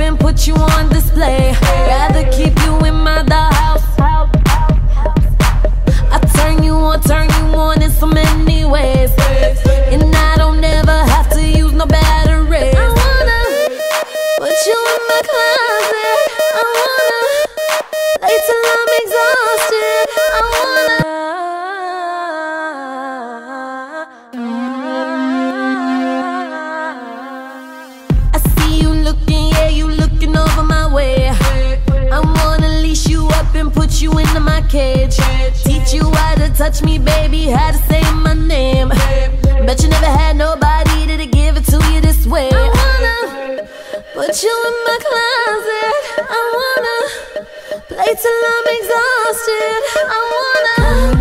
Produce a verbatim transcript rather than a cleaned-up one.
and put you on display. Rather keep you in my dollhouse. I turn you on, turn you on in so many ways, and I don't ever have to use no batteries. I wanna put you in my closet. I wanna lay till I'm exhausted. I wanna I see you looking, yeah, you looking over my way. I wanna leash you up and put you into my cage. Teach you how to touch me, baby, how to say my name. Bet you never had nobody to give it to you this way. I wanna put you in my closet. I wanna play till I'm exhausted. I wanna